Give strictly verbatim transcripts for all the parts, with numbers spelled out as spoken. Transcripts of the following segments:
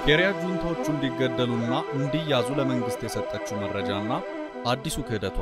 ኬሪያ ጁንታዎቹ እንዲገደሉና እንዲያዙ ለመንግስት የሰጠችው መረጃና አዲሱ ክህደቷ።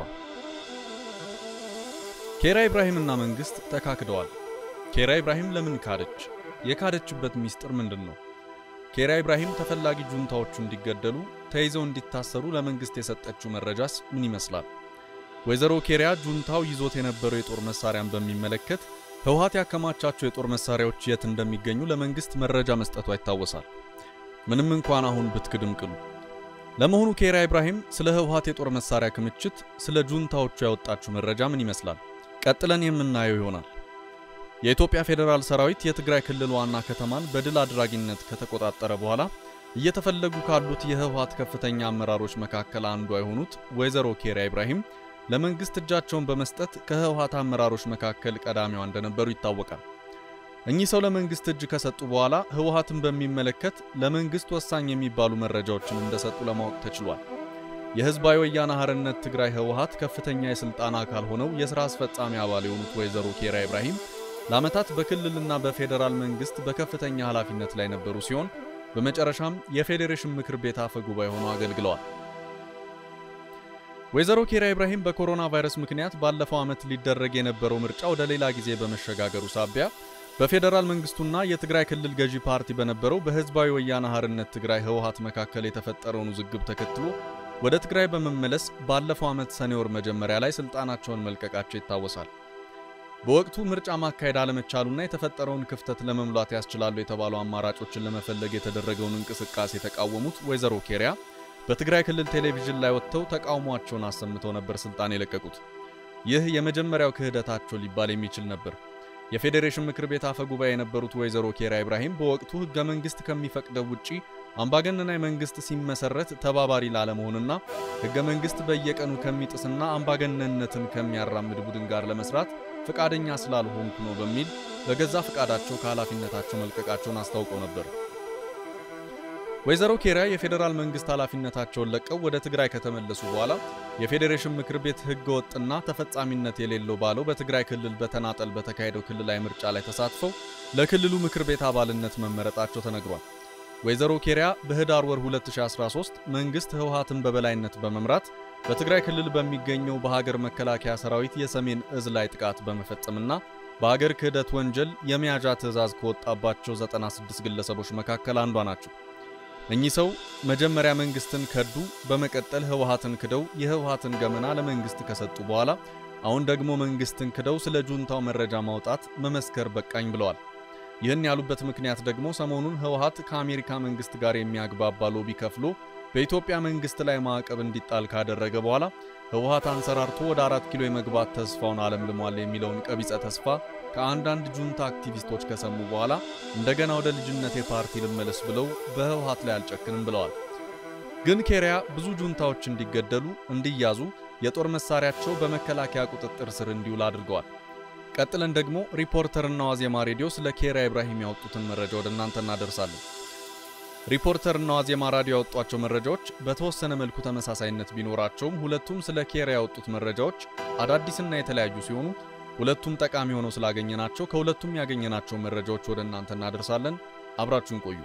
ኬሪያ ኢብራሂምና መንግስት ተካክደዋል። ኬሪያ ኢብራሂም ለምን ካደች? የካደችበት ሚስጥር ምንድነው? ኬሪያ ኢብራሂም ተፈላጊ ጁንታዎቹ እንዲገደሉ ተይዘው እንዲታሰሩ ለመንግስት የሰጠችው መረጃስ ምን ይመስላል? ወይዘሮ ኬሪያ ጁንታው ይዞት የነበረው የጦር መሳሪያን በሚመለከት ህወሓት ያከማቻቸው የጦር መሳሪያዎች የት እንደሚገኙ ለመንግስት መረጃ መስጠቷ ይታወሳል። ምንም እንኳን አሁን ብትክድም ቅሉ። ለመሆኑ ኬሪያ ኢብራሂም ስለ ህወሓት የጦር መሳሪያ ክምችት ስለ ጁንታዎቹ ያወጣችው መረጃ ምን ይመስላል? ቀጥለን የምናየው ይሆናል። የኢትዮጵያ ፌደራል ሰራዊት የትግራይ ክልል ዋና ከተማን በድል አድራጊነት ከተቆጣጠረ በኋላ እየተፈለጉ ካሉት የህወሓት ከፍተኛ አመራሮች መካከል አንዷ የሆኑት ወይዘሮ ኬሪያ ኢብራሂም ለመንግስት እጃቸውን በመስጠት ከህወሓት አመራሮች መካከል ቀዳሚዋ እንደነበሩ ይታወቃል። እኚህ ሰው ለመንግስት እጅ ከሰጡ በኋላ ህወሓትን በሚመለከት ለመንግስት ወሳኝ የሚባሉ መረጃዎችን እንደሰጡ ለማወቅ ተችሏል። የህዝባዊ ወያነ ሓርነት ትግራይ ህወሓት ከፍተኛ የስልጣን አካል ሆነው የሥራ አስፈጻሚ አባል የሆኑት ወይዘሮ ኬሪያ ኢብራሂም ለዓመታት በክልልና በፌደራል መንግስት በከፍተኛ ኃላፊነት ላይ ነበሩ ሲሆን በመጨረሻም የፌዴሬሽን ምክር ቤት አፈ ጉባኤ ሆነው አገልግለዋል። ወይዘሮ ኬሪያ ኢብራሂም በኮሮና ቫይረስ ምክንያት ባለፈው ዓመት ሊደረግ የነበረው ምርጫ ወደ ሌላ ጊዜ በመሸጋገሩ ሳቢያ በፌደራል መንግስቱና የትግራይ ክልል ገዢ ፓርቲ በነበረው በህዝባዊ ወያነ ሓርነት ትግራይ ህወሓት መካከል የተፈጠረውን ውዝግብ ተከትሎ ወደ ትግራይ በመመለስ ባለፈው ዓመት ሰኔ ወር መጀመሪያ ላይ ስልጣናቸውን መልቀቃቸው ይታወሳል። በወቅቱ ምርጫ ማካሄድ አለመቻሉና የተፈጠረውን ክፍተት ለመሙላት ያስችላሉ የተባሉ አማራጮችን ለመፈለግ የተደረገውን እንቅስቃሴ የተቃወሙት ወይዘሮ ኬሪያ በትግራይ ክልል ቴሌቪዥን ላይ ወጥተው ተቃውሟቸውን አሰምተው ነበር ስልጣን የለቀቁት። ይህ የመጀመሪያው ክህደታቸው ሊባል የሚችል ነበር። የፌዴሬሽን ምክር ቤት አፈ ጉባኤ የነበሩት ወይዘሮ ኬሪያ ኢብራሂም በወቅቱ ህገ መንግስት ከሚፈቅደው ውጪ አምባገነናዊ መንግስት ሲመሰረት ተባባሪ ላለመሆንና ህገ መንግስት በየቀኑ ከሚጥስና አምባገነንነትን ከሚያራምድ ቡድን ጋር ለመስራት ፍቃደኛ ስላልሆንኩ ነው በሚል በገዛ ፍቃዳቸው ከኃላፊነታቸው መልቀቃቸውን አስታውቀው ነበር። ወይዘሮ ኬሪያ የፌደራል መንግስት ኃላፊነታቸውን ለቀው ወደ ትግራይ ከተመለሱ በኋላ የፌዴሬሽን ምክር ቤት ህገ ወጥና ተፈጻሚነት የሌለው ባለው በትግራይ ክልል በተናጠል በተካሄደው ክልላዊ ምርጫ ላይ ተሳትፈው ለክልሉ ምክር ቤት አባልነት መመረጣቸው ተነግሯል። ወይዘሮ ኬሪያ በህዳር ወር ሁለት ሺህ አስራ ሶስት መንግስት ህወሓትን በበላይነት በመምራት በትግራይ ክልል በሚገኘው በሀገር መከላከያ ሰራዊት የሰሜን እዝ ላይ ጥቃት በመፈጸምና በሀገር ክህደት ወንጀል የመያዣ ትዕዛዝ ከወጣባቸው ዘጠና ስድስት ግለሰቦች መካከል አንዷ ናቸው። እኚህ ሰው መጀመሪያ መንግስትን ከዱ፣ በመቀጠል ህወሓትን ክደው የህወሓትን ገመና ለመንግስት ከሰጡ በኋላ አሁን ደግሞ መንግስትን ክደው ስለ ጁንታው መረጃ ማውጣት መመስከር በቃኝ ብለዋል። ይህን ያሉበት ምክንያት ደግሞ ሰሞኑን ህወሓት ከአሜሪካ መንግስት ጋር የሚያግባባ ሎቢ ከፍሎ በኢትዮጵያ መንግስት ላይ ማዕቀብ እንዲጣል ካደረገ በኋላ ህወሓት አንሰራርቶ ወደ አራት ኪሎ የመግባት ተስፋውን አለምልሟል የሚለውን ቀቢጸ ተስፋ ከአንዳንድ ጁንታ አክቲቪስቶች ከሰሙ በኋላ እንደገና ወደ ልጅነት የፓርቲ ልመለስ ብለው በህወሓት ላይ አልጨክንም ብለዋል። ግን ኬሪያ ብዙ ጁንታዎች እንዲገደሉ እንዲያዙ የጦር መሳሪያቸው በመከላከያ ቁጥጥር ስር እንዲውል አድርገዋል። ቀጥለን ደግሞ ሪፖርተርና ዋዜማ ሬዲዮ ስለ ኬሪያ ኢብራሂም ያወጡትን መረጃ ወደ እናንተ እናደርሳለን። ሪፖርተርና ዋዜማ ራዲዮ ያወጧቸው መረጃዎች በተወሰነ መልኩ ተመሳሳይነት ቢኖራቸውም ሁለቱም ስለ ኬሪያ ያወጡት መረጃዎች አዳዲስና የተለያዩ ሲሆኑ ሁለቱም ጠቃሚ ሆነው ስላገኘናቸው ከሁለቱም ያገኘናቸው መረጃዎች ወደ እናንተ እናደርሳለን። አብራችሁን ቆዩ።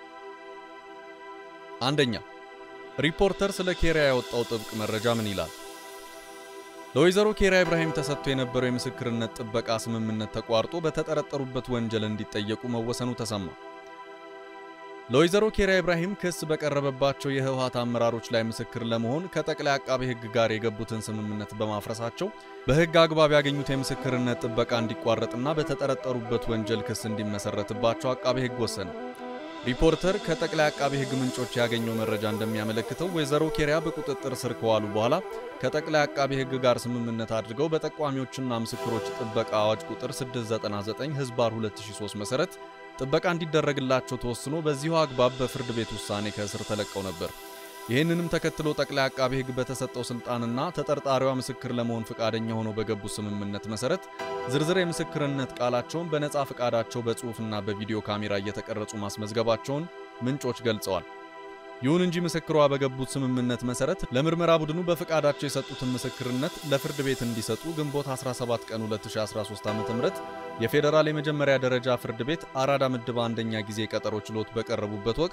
አንደኛ፣ ሪፖርተር ስለ ኬሪያ ያወጣው ጥብቅ መረጃ ምን ይላል? ለወይዘሮ ኬሪያ ኢብራሂም ተሰጥቶ የነበረው የምስክርነት ጥበቃ ስምምነት ተቋርጦ በተጠረጠሩበት ወንጀል እንዲጠየቁ መወሰኑ ተሰማ። ለወይዘሮ ኬሪያ ኢብራሂም ክስ በቀረበባቸው የህወሓት አመራሮች ላይ ምስክር ለመሆን ከጠቅላይ አቃቤ ህግ ጋር የገቡትን ስምምነት በማፍረሳቸው በህግ አግባብ ያገኙት የምስክርነት ጥበቃ እንዲቋረጥና በተጠረጠሩበት ወንጀል ክስ እንዲመሰረትባቸው አቃቤ ህግ ወሰነ። ሪፖርተር ከጠቅላይ አቃቤ ህግ ምንጮች ያገኘው መረጃ እንደሚያመለክተው ወይዘሮ ኬሪያ በቁጥጥር ስር ከዋሉ በኋላ ከጠቅላይ አቃቤ ህግ ጋር ስምምነት አድርገው በጠቋሚዎችና ምስክሮች ጥበቃ አዋጅ ቁጥር ስድስት መቶ ዘጠና ዘጠኝ ህዝባር ሁለት ሺህ ሶስት መሰረት ጥበቃ እንዲደረግላቸው ተወስኖ በዚሁ አግባብ በፍርድ ቤት ውሳኔ ከእስር ተለቀው ነበር። ይህንንም ተከትሎ ጠቅላይ አቃቤ ህግ በተሰጠው ስልጣንና ተጠርጣሪዋ ምስክር ለመሆን ፍቃደኛ ሆነው በገቡ ስምምነት መሰረት ዝርዝር የምስክርነት ቃላቸውን በነጻ ፍቃዳቸው በጽሁፍና በቪዲዮ ካሜራ እየተቀረጹ ማስመዝገባቸውን ምንጮች ገልጸዋል። ይሁን እንጂ ምስክሯ በገቡት ስምምነት መሰረት ለምርመራ ቡድኑ በፍቃዳቸው የሰጡትን ምስክርነት ለፍርድ ቤት እንዲሰጡ ግንቦት አስራ ሰባት ቀን ሁለት ሺህ አስራ ሶስት ዓ.ም የፌደራል የመጀመሪያ ደረጃ ፍርድ ቤት አራዳ ምድብ አንደኛ ጊዜ ቀጠሮ ችሎት በቀረቡበት ወቅት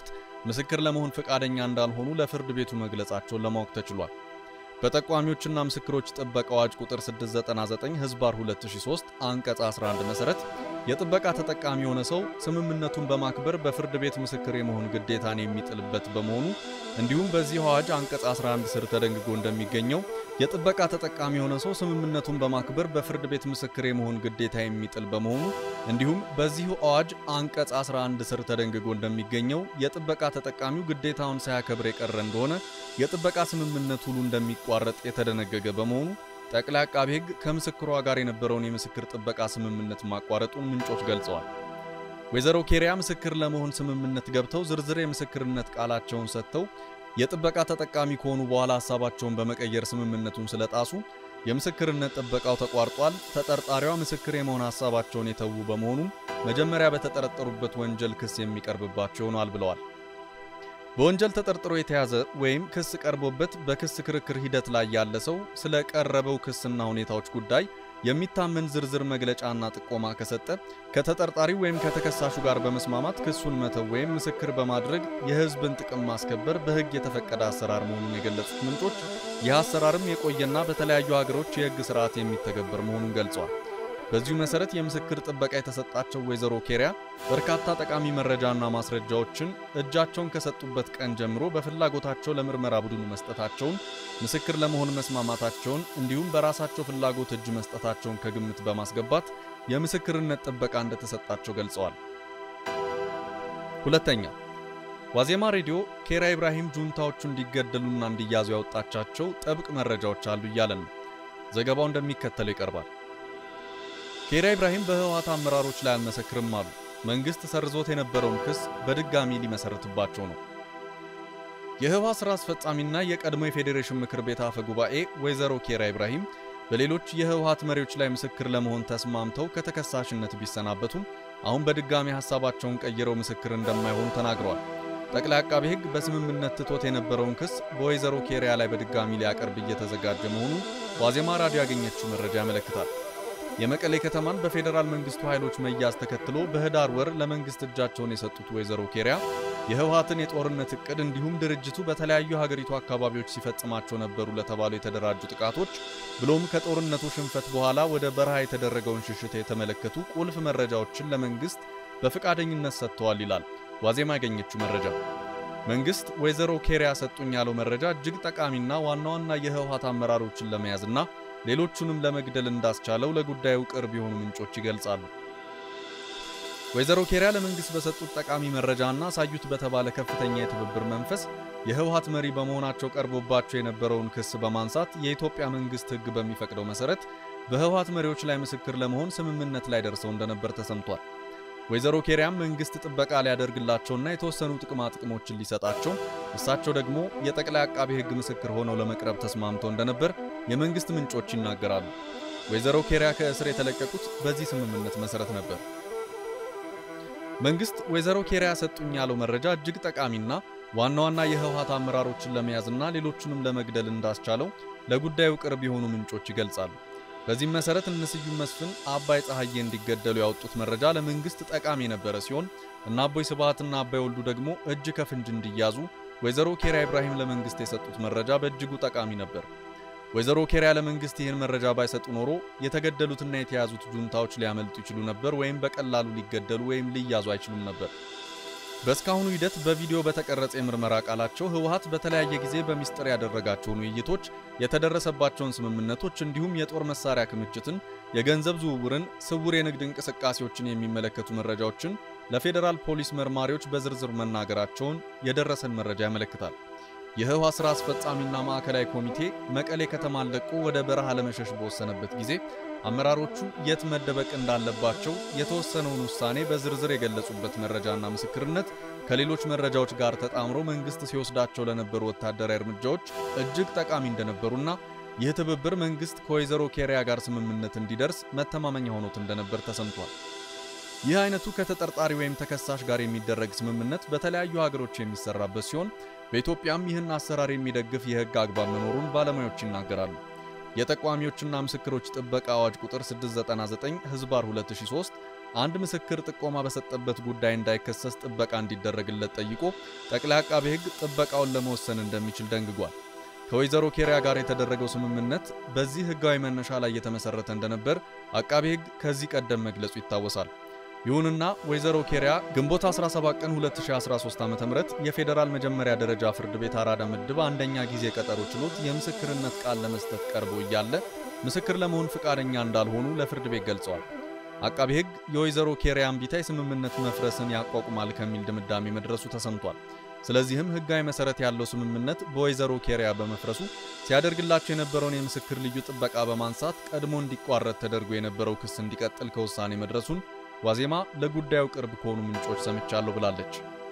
ምስክር ለመሆን ፈቃደኛ እንዳልሆኑ ለፍርድ ቤቱ መግለጻቸውን ለማወቅ ተችሏል። በጠቋሚዎችና ምስክሮች ጥበቃ አዋጅ ቁጥር ስድስት መቶ ዘጠና ዘጠኝ ህዝባር ሁለት ሺህ ሶስት አንቀጽ አስራ አንድ መሰረት የጥበቃ ተጠቃሚ የሆነ ሰው ስምምነቱን በማክበር በፍርድ ቤት ምስክር የመሆን ግዴታን የሚጥልበት በመሆኑ እንዲሁም በዚህ አዋጅ አንቀጽ አስራ አንድ ስር ተደንግጎ እንደሚገኘው የጥበቃ ተጠቃሚ የሆነ ሰው ስምምነቱን በማክበር በፍርድ ቤት ምስክር የመሆን ግዴታ የሚጥል በመሆኑ እንዲሁም በዚህ አዋጅ አንቀጽ አስራ አንድ ስር ተደንግጎ እንደሚገኘው የጥበቃ ተጠቃሚው ግዴታውን ሳያከብር የቀረ እንደሆነ የጥበቃ ስምምነት ሁሉ እንደሚቋረጥ የተደነገገ በመሆኑ ጠቅላይ አቃቤ ሕግ ከምስክሯ ጋር የነበረውን የምስክር ጥበቃ ስምምነት ማቋረጡን ምንጮች ገልጸዋል። ወይዘሮ ኬሪያ ምስክር ለመሆን ስምምነት ገብተው ዝርዝር የምስክርነት ቃላቸውን ሰጥተው የጥበቃ ተጠቃሚ ከሆኑ በኋላ ሐሳባቸውን በመቀየር ስምምነቱን ስለጣሱ የምስክርነት ጥበቃው ተቋርጧል። ተጠርጣሪዋ ምስክር የመሆን ሐሳባቸውን የተዉ በመሆኑ መጀመሪያ በተጠረጠሩበት ወንጀል ክስ የሚቀርብባቸው ሆኗል ብለዋል። በወንጀል ተጠርጥሮ የተያዘ ወይም ክስ ቀርቦበት በክስ ክርክር ሂደት ላይ ያለ ሰው ስለ ቀረበው ክስና ሁኔታዎች ጉዳይ የሚታመን ዝርዝር መግለጫና ጥቆማ ከሰጠ ከተጠርጣሪው ወይም ከተከሳሹ ጋር በመስማማት ክሱን መተው ወይም ምስክር በማድረግ የሕዝብን ጥቅም ማስከበር በሕግ የተፈቀደ አሰራር መሆኑን የገለጹት ምንጮች ይህ አሰራርም የቆየና በተለያዩ ሀገሮች የሕግ ስርዓት የሚተገበር መሆኑን ገልጸዋል። በዚሁ መሰረት የምስክር ጥበቃ የተሰጣቸው ወይዘሮ ኬሪያ በርካታ ጠቃሚ መረጃና ማስረጃዎችን እጃቸውን ከሰጡበት ቀን ጀምሮ በፍላጎታቸው ለምርመራ ቡድኑ መስጠታቸውን፣ ምስክር ለመሆን መስማማታቸውን እንዲሁም በራሳቸው ፍላጎት እጅ መስጠታቸውን ከግምት በማስገባት የምስክርነት ጥበቃ እንደተሰጣቸው ገልጸዋል። ሁለተኛ፣ ዋዜማ ሬዲዮ ኬሪያ ኢብራሂም ጁንታዎቹ እንዲገደሉና እንዲያዙ ያወጣቻቸው ጥብቅ መረጃዎች አሉ እያለን ነው። ዘገባው እንደሚከተለው ይቀርባል። ኬሪያ ኢብራሂም በህወሓት አመራሮች ላይ አልመሰክርም አሉ። መንግስት ሰርዞት የነበረውን ክስ በድጋሚ ሊመሰርትባቸው ነው። የህወሓት ስራ አስፈጻሚና የቀድሞ የፌዴሬሽን ምክር ቤት አፈ ጉባኤ ወይዘሮ ኬሪያ ኢብራሂም በሌሎች የህወሓት መሪዎች ላይ ምስክር ለመሆን ተስማምተው ከተከሳሽነት ቢሰናበቱም አሁን በድጋሚ ሐሳባቸውን ቀይረው ምስክር እንደማይሆኑ ተናግረዋል። ጠቅላይ አቃቤ ሕግ በስምምነት ትቶት የነበረውን ክስ በወይዘሮ ኬሪያ ላይ በድጋሚ ሊያቀርብ እየተዘጋጀ መሆኑን ዋዜማ ራዲዮ ያገኘችው መረጃ ያመለክታል። የመቀሌ ከተማን በፌደራል መንግስቱ ኃይሎች መያዝ ተከትሎ በህዳር ወር ለመንግስት እጃቸውን የሰጡት ወይዘሮ ኬሪያ የህወሓትን የጦርነት እቅድ እንዲሁም ድርጅቱ በተለያዩ ሀገሪቱ አካባቢዎች ሲፈጽማቸው ነበሩ ለተባሉ የተደራጁ ጥቃቶች ብሎም ከጦርነቱ ሽንፈት በኋላ ወደ በረሃ የተደረገውን ሽሽት የተመለከቱ ቁልፍ መረጃዎችን ለመንግስት በፍቃደኝነት ሰጥተዋል ይላል ዋዜማ ያገኘችው መረጃ። መንግስት ወይዘሮ ኬሪያ ሰጡኝ ያለው መረጃ እጅግ ጠቃሚና ዋና ዋና የህወሓት አመራሮችን ለመያዝና ሌሎቹንም ለመግደል እንዳስቻለው ለጉዳዩ ቅርብ የሆኑ ምንጮች ይገልጻሉ። ወይዘሮ ኬሪያ ለመንግስት በሰጡት ጠቃሚ መረጃና ሳዩት በተባለ ከፍተኛ የትብብር መንፈስ የህወሓት መሪ በመሆናቸው ቀርቦባቸው የነበረውን ክስ በማንሳት የኢትዮጵያ መንግስት ህግ በሚፈቅደው መሰረት በህወሓት መሪዎች ላይ ምስክር ለመሆን ስምምነት ላይ ደርሰው እንደነበር ተሰምቷል። ወይዘሮ ኬሪያም መንግስት ጥበቃ ሊያደርግላቸውና የተወሰኑ ጥቅማ ጥቅሞችን ሊሰጣቸው እሳቸው ደግሞ የጠቅላይ አቃቤ ሕግ ምስክር ሆነው ለመቅረብ ተስማምተው እንደነበር የመንግስት ምንጮች ይናገራሉ። ወይዘሮ ኬሪያ ከእስር የተለቀቁት በዚህ ስምምነት መሰረት ነበር። መንግስት ወይዘሮ ኬሪያ ሰጡኝ ያለው መረጃ እጅግ ጠቃሚና ዋና ዋና የህወሓት አመራሮችን ለመያዝና ሌሎቹንም ለመግደል እንዳስቻለው ለጉዳዩ ቅርብ የሆኑ ምንጮች ይገልጻሉ። በዚህም መሰረት እነስዩም መስፍን አባይ ፀሐዬ እንዲገደሉ ያወጡት መረጃ ለመንግስት ጠቃሚ የነበረ ሲሆን እና አቦይ ስብሃትና አባይ ወልዱ ደግሞ እጅ ከፍንጅ እንዲያዙ ወይዘሮ ኬሪያ ኢብራሂም ለመንግስት የሰጡት መረጃ በእጅጉ ጠቃሚ ነበር። ወይዘሮ ኬሪያ ለመንግስት ይህን መረጃ ባይሰጡ ኖሮ የተገደሉትና የተያዙት ጁንታዎች ሊያመልጡ ይችሉ ነበር ወይም በቀላሉ ሊገደሉ ወይም ሊያዙ አይችሉም ነበር። በስካሁኑ ሂደት በቪዲዮ በተቀረጸ የምርመራ ቃላቸው ህወሓት በተለያየ ጊዜ በሚስጥር ያደረጋቸውን ውይይቶች፣ የተደረሰባቸውን ስምምነቶች እንዲሁም የጦር መሳሪያ ክምችትን፣ የገንዘብ ዝውውርን፣ ስውር የንግድ እንቅስቃሴዎችን የሚመለከቱ መረጃዎችን ለፌደራል ፖሊስ መርማሪዎች በዝርዝር መናገራቸውን የደረሰን መረጃ ያመለክታል። የህወሓት ስራ አስፈጻሚና ማዕከላዊ ኮሚቴ መቀሌ ከተማን ለቆ ወደ በረሃ ለመሸሽ በወሰነበት ጊዜ አመራሮቹ የት መደበቅ እንዳለባቸው የተወሰነውን ውሳኔ በዝርዝር የገለጹበት መረጃና ምስክርነት ከሌሎች መረጃዎች ጋር ተጣምሮ መንግስት ሲወስዳቸው ለነበሩ ወታደራዊ እርምጃዎች እጅግ ጠቃሚ እንደነበሩና ይህ ትብብር መንግስት ከወይዘሮ ኬሪያ ጋር ስምምነት እንዲደርስ መተማመኛ ሆኖት እንደነበር ተሰምቷል። ይህ አይነቱ ከተጠርጣሪ ወይም ተከሳሽ ጋር የሚደረግ ስምምነት በተለያዩ ሀገሮች የሚሰራበት ሲሆን በኢትዮጵያም ይህን አሰራር የሚደግፍ የህግ አግባብ መኖሩን ባለሙያዎች ይናገራሉ። የጠቋሚዎችና ምስክሮች ጥበቃ አዋጅ ቁጥር ስድስት መቶ ዘጠና ዘጠኝ ህዝባር ሁለት ሺህ ሶስት አንድ ምስክር ጥቆማ በሰጠበት ጉዳይ እንዳይከሰስ ጥበቃ እንዲደረግለት ጠይቆ ጠቅላይ አቃቤ ሕግ ጥበቃውን ለመወሰን እንደሚችል ደንግጓል። ከወይዘሮ ኬሪያ ጋር የተደረገው ስምምነት በዚህ ሕጋዊ መነሻ ላይ የተመሰረተ እንደነበር አቃቤ ሕግ ከዚህ ቀደም መግለጹ ይታወሳል። ይሁንና ወይዘሮ ኬሪያ ግንቦት አስራ ሰባት ቀን ሁለት ሺህ አስራ ሶስት ዓ.ም የፌዴራል መጀመሪያ ደረጃ ፍርድ ቤት አራዳ ምድብ አንደኛ ጊዜ ቀጠሮ ችሎት የምስክርነት ቃል ለመስጠት ቀርበው እያለ ምስክር ለመሆን ፍቃደኛ እንዳልሆኑ ለፍርድ ቤት ገልጸዋል። አቃቤ ሕግ የወይዘሮ ኬሪያ እምቢታ የስምምነት መፍረስን ያቋቁማል ከሚል ድምዳሜ መድረሱ ተሰምቷል። ስለዚህም ሕጋዊ መሰረት ያለው ስምምነት በወይዘሮ ኬሪያ በመፍረሱ ሲያደርግላቸው የነበረውን የምስክር ልዩ ጥበቃ በማንሳት ቀድሞ እንዲቋረጥ ተደርጎ የነበረው ክስ እንዲቀጥል ከውሳኔ መድረሱን ዋዜማ ለጉዳዩ ቅርብ ከሆኑ ምንጮች ሰምቻለሁ ብላለች።